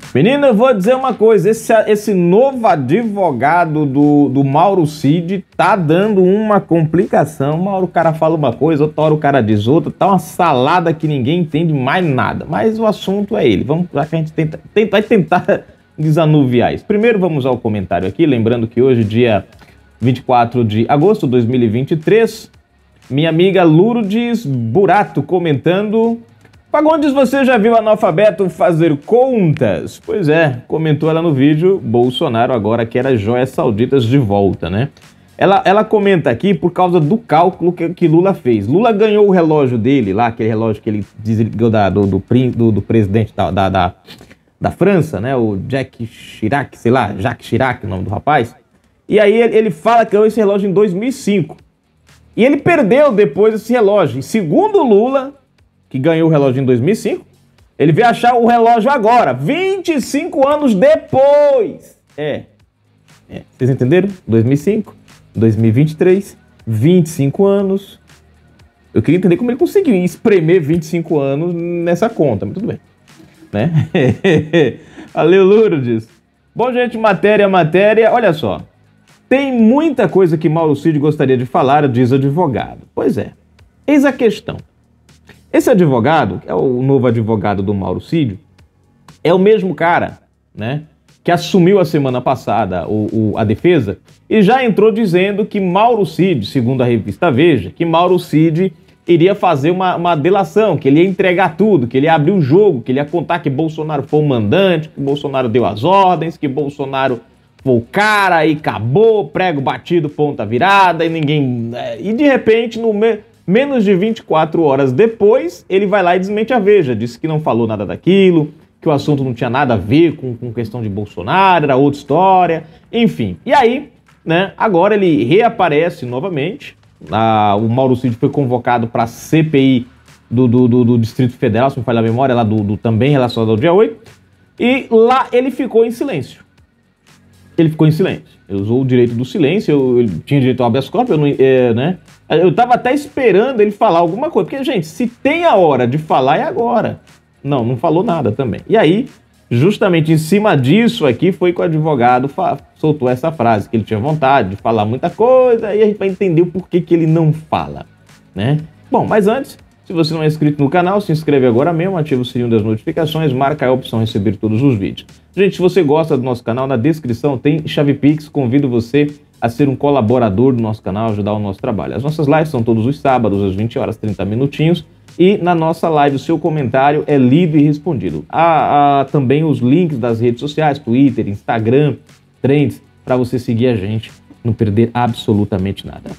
Menino, eu vou dizer uma coisa, esse novo advogado do Mauro Cid tá dando uma complicação. Uma hora o cara fala uma coisa, outra hora o cara diz outra, tá uma salada que ninguém entende mais nada. Mas o assunto é ele, vamos lá que a gente vai tentar desanuviar isso. Primeiro vamos ao comentário aqui, lembrando que hoje, dia 24 de agosto de 2023, minha amiga Lourdes Burato comentando: Fagundes, você já viu analfabeto fazer contas? Pois é, comentou ela no vídeo, Bolsonaro agora quer as joias sauditas de volta, né? Ela comenta aqui por causa do cálculo que Lula fez. Lula ganhou o relógio dele lá, aquele relógio que ele desligou do presidente da França, né? O Jacques Chirac, sei lá, Jacques Chirac, o nome do rapaz. E aí ele fala que ganhou esse relógio em 2005. E ele perdeu depois esse relógio. E segundo Lula, que ganhou o relógio em 2005, ele veio achar o relógio agora, 25 anos depois. Vocês entenderam? 2005, 2023, 25 anos. Eu queria entender como ele conseguiu espremer 25 anos nessa conta, mas tudo bem, né? Valeu, Lourdes. Bom, gente, matéria, olha só. Tem muita coisa que Mauro Cid gostaria de falar, diz o advogado. Pois é, eis a questão. Esse advogado, que é o novo advogado do Mauro Cid, é o mesmo cara, né, que assumiu a semana passada a defesa e já entrou dizendo que Mauro Cid, segundo a revista Veja, que Mauro Cid iria fazer uma delação, que ele ia entregar tudo, que ele ia abrir o jogo, que ele ia contar que Bolsonaro foi o mandante, que Bolsonaro deu as ordens, que Bolsonaro foi o cara e acabou, prego batido, ponta virada e ninguém... E de repente, menos de 24 horas depois, ele vai lá e desmente a Veja. Disse que não falou nada daquilo, que o assunto não tinha nada a ver com questão de Bolsonaro, era outra história, enfim. E aí, né, agora ele reaparece novamente. O Mauro Cid foi convocado para a CPI do Distrito Federal, se não me falha a memória, lá também relacionado ao dia 8. E lá ele ficou em silêncio. Ele ficou em silêncio. Ele usou o direito do silêncio, ele tinha direito ao habeas corpus, né? Eu tava até esperando ele falar alguma coisa, porque, gente, se tem a hora de falar, é agora. Não falou nada também. E aí, justamente em cima disso aqui, foi que o advogado soltou essa frase, que ele tinha vontade de falar muita coisa, e a gente vai entender o porquê que ele não fala, né? Bom, mas antes, se você não é inscrito no canal, se inscreve agora mesmo, ativa o sininho das notificações, marca a opção receber todos os vídeos. Gente, se você gosta do nosso canal, na descrição tem chave Pix, convido você a ser um colaborador do nosso canal, ajudar o nosso trabalho. As nossas lives são todos os sábados, às 20 horas, 30 minutinhos, e na nossa live o seu comentário é lido e respondido. Há também os links das redes sociais, Twitter, Instagram, Trends, para você seguir a gente, não perder absolutamente nada.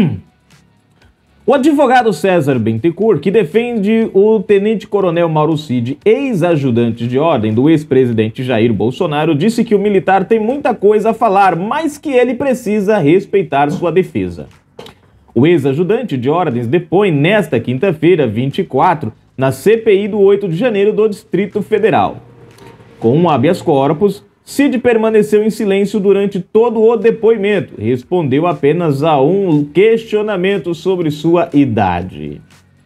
O advogado César Bittencourt, que defende o tenente-coronel Mauro Cid, ex-ajudante de ordem do ex-presidente Jair Bolsonaro, disse que o militar tem muita coisa a falar, mas que ele precisa respeitar sua defesa. O ex-ajudante de ordens depõe nesta quinta-feira, 24, na CPI do 8 de janeiro do Distrito Federal. Com um habeas corpus, Cid permaneceu em silêncio durante todo o depoimento. Respondeu apenas a um questionamento sobre sua idade.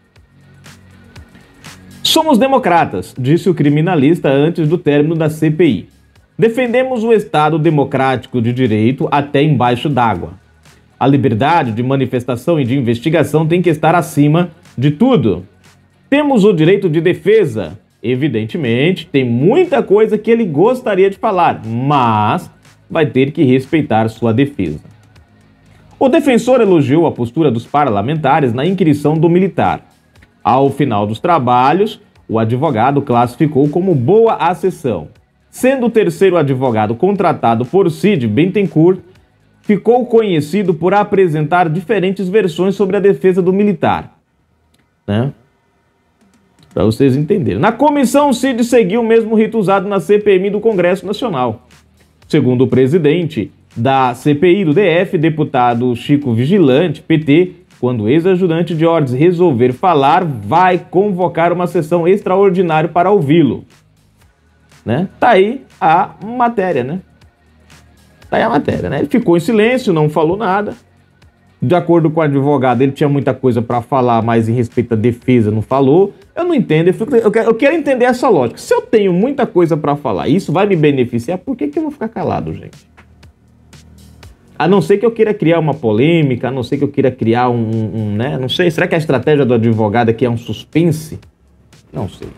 Somos democratas, disse o criminalista antes do término da CPI. Defendemos o Estado democrático de direito até embaixo d'água. A liberdade de manifestação e de investigação tem que estar acima de tudo. Temos o direito de defesa. Evidentemente, tem muita coisa que ele gostaria de falar, mas vai ter que respeitar sua defesa. O defensor elogiou a postura dos parlamentares na inquirição do militar. Ao final dos trabalhos, o advogado classificou como boa a sessão. Sendo o terceiro advogado contratado por Cid, Bittencourt ficou conhecido por apresentar diferentes versões sobre a defesa do militar, né? Para vocês entenderem. Na comissão, Cid seguiu o mesmo rito usado na CPMI do Congresso Nacional. Segundo o presidente da CPI do DF, deputado Chico Vigilante, PT, quando o ex-ajudante de ordens resolver falar, vai convocar uma sessão extraordinária para ouvi-lo. Né? Tá aí a matéria, né? Tá aí a matéria, né? Ele ficou em silêncio, não falou nada. De acordo com o advogado, ele tinha muita coisa para falar, mas em respeito à defesa não falou. Eu não entendo, eu quero entender essa lógica. Se eu tenho muita coisa para falar e isso vai me beneficiar, por que eu vou ficar calado, gente? A não ser que eu queira criar uma polêmica, a não ser que eu queira criar né? Não sei, será que a estratégia do advogado aqui é um suspense? Não sei.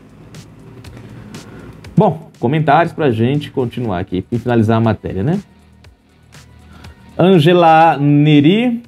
Bom, comentários pra gente continuar aqui e finalizar a matéria, né? Angela Neri,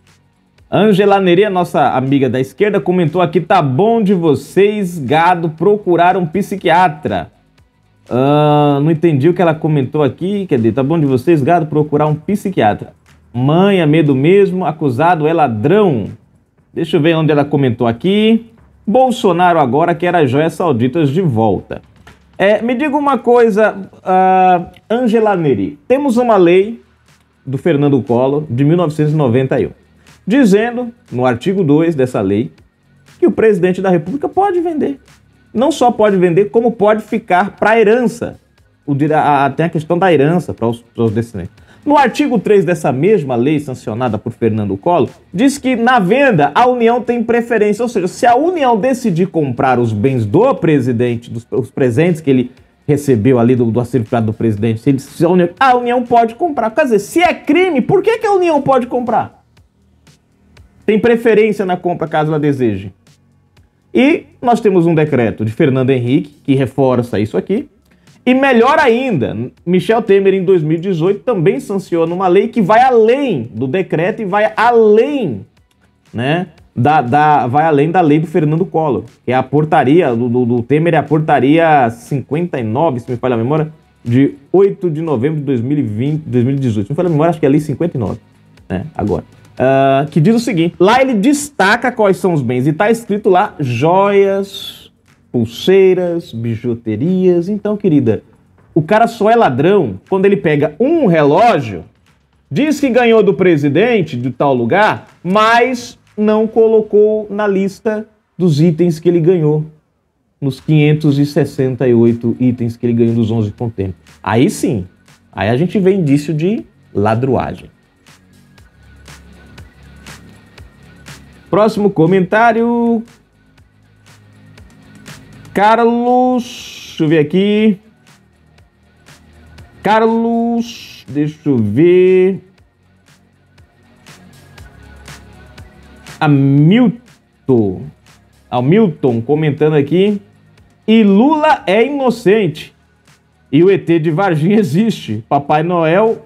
a nossa amiga da esquerda, comentou aqui: tá bom de vocês, gado, procurar um psiquiatra. Não entendi o que ela comentou aqui. Quer dizer, tá bom de vocês, gado, procurar um psiquiatra. Mãe, é medo mesmo, acusado é ladrão. Deixa eu ver onde ela comentou aqui. Bolsonaro agora quer as joias sauditas de volta. Me diga uma coisa, Angela Neri. Temos uma lei do Fernando Collor de 1991, dizendo, no artigo 2 dessa lei, que o presidente da República pode vender. Não só pode vender, como pode ficar para herança. Tem a questão da herança para os descendentes. No artigo 3 dessa mesma lei, sancionada por Fernando Collor, diz que na venda a União tem preferência. Ou seja, se a União decidir comprar os bens do presidente, os presentes que ele recebeu ali do acervo do presidente, a União pode comprar. Quer dizer, se é crime, por que a União pode comprar? Tem preferência na compra caso ela deseje. E nós temos um decreto de Fernando Henrique que reforça isso aqui. E melhor ainda, Michel Temer, em 2018, também sanciona uma lei que vai além do decreto e vai além, né, vai além da lei do Fernando Collor, que é a portaria do Temer, é a portaria 59, se me falha a memória, de 8 de novembro de 2018. Se me falha a memória, acho que é a lei 59, né, agora. Que diz o seguinte: lá ele destaca quais são os bens, e está escrito lá joias, pulseiras, bijuterias. Então, querida, o cara só é ladrão quando ele pega um relógio, diz que ganhou do presidente de tal lugar, mas não colocou na lista dos itens que ele ganhou, nos 568 itens que ele ganhou dos 11 contêineres. Aí sim, aí a gente vê indício de ladruagem. Próximo comentário. Carlos, deixa eu ver aqui. Carlos, deixa eu ver. Hamilton comentando aqui. E Lula é inocente. E o ET de Varginha existe. Papai Noel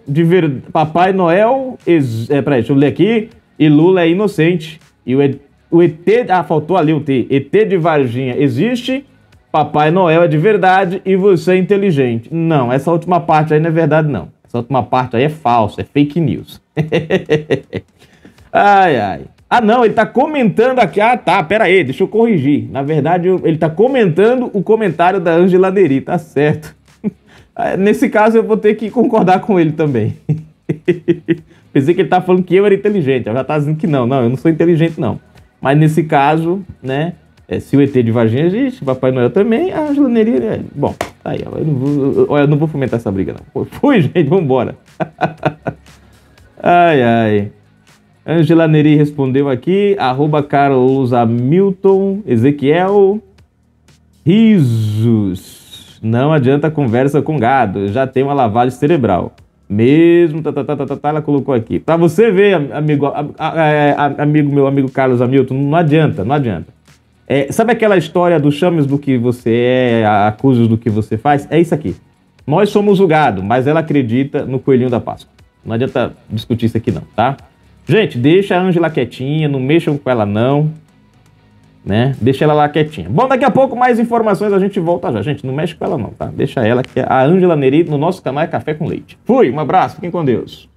peraí, deixa eu ler aqui. E Lula é inocente. E o ET, faltou ali o T. ET de Varginha existe. Papai Noel é de verdade e você é inteligente. Não, essa última parte aí não é verdade, não. Essa última parte aí é falsa, é fake news. Ai, ai. Ah, não, ele tá comentando aqui. Ah, tá, pera aí, deixa eu corrigir. Na verdade, ele tá comentando o comentário da Angela Neri, tá certo. Nesse caso, eu vou ter que concordar com ele também. Pensei que ele tá falando que eu era inteligente. Eu já tá dizendo que não, eu não sou inteligente, não. Mas nesse caso, né, se o ET de Varginha existe, Papai Noel também, a Angela Neri... Bom, tá aí, ó, eu não vou fomentar essa briga, não. Fui, gente, vambora. Ai, ai. Angela Neri respondeu aqui, @Carlos Hamilton, Ezequiel, risos. Não adianta conversa com gado, já tem uma lavagem cerebral. Mesmo, ela colocou aqui. Pra você ver, meu amigo Carlos Hamilton, não adianta. Sabe aquela história do chames do que você é, acusos do que você faz? É isso aqui. Nós somos o gado, mas ela acredita no coelhinho da Páscoa. Não adianta discutir isso aqui não, tá? Gente, deixa a Angela quietinha, não mexam com ela não, né? Deixa ela lá quietinha. Bom, daqui a pouco mais informações, a gente volta já. Gente, não mexe com ela não, tá? Deixa ela, que a Angela Neri no nosso canal é Café com Leite. Fui, um abraço, fiquem com Deus.